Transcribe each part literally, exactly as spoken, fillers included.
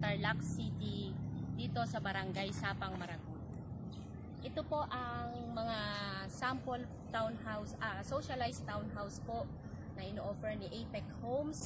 Tarlac City, dito sa Barangay Sapang, Maragon. Ito po ang mga sample townhouse, ah, socialized townhouse po na ino-offer ni Apex Homes.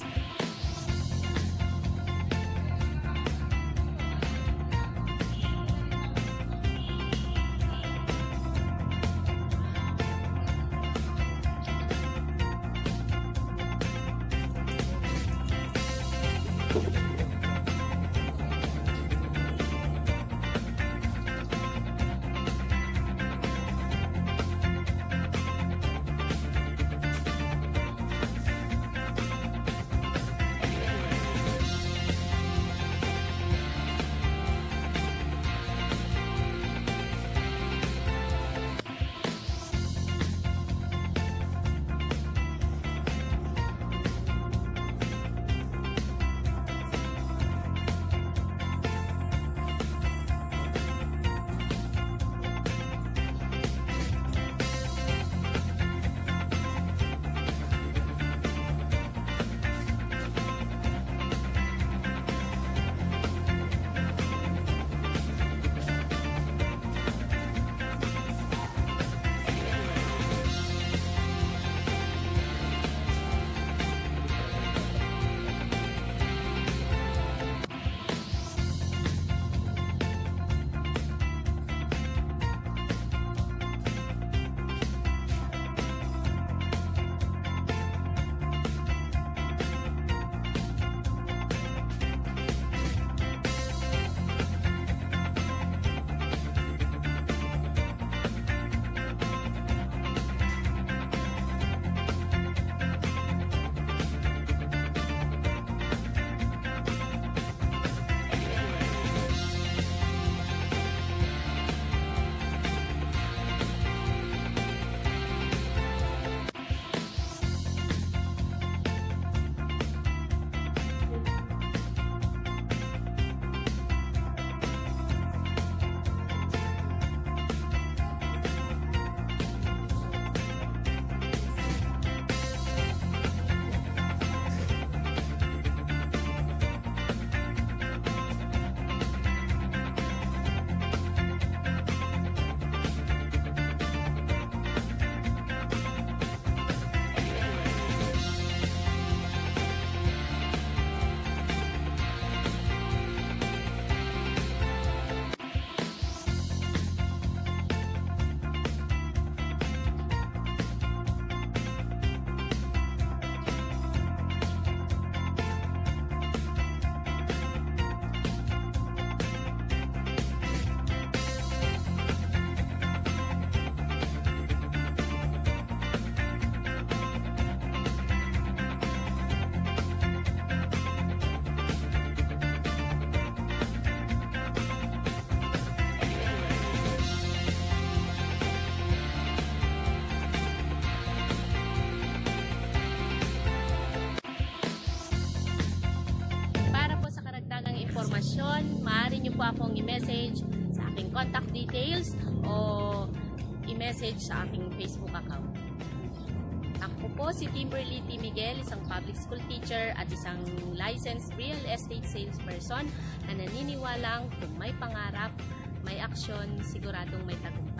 Informasyon, maaari niyo po akong i-message sa aking contact details o i-message sa aking Facebook account. Ako po si Kimberly T. Miguel, isang public school teacher at isang licensed real estate salesperson na naniniwalang kung may pangarap, may aksyon, siguradong may tagumpay.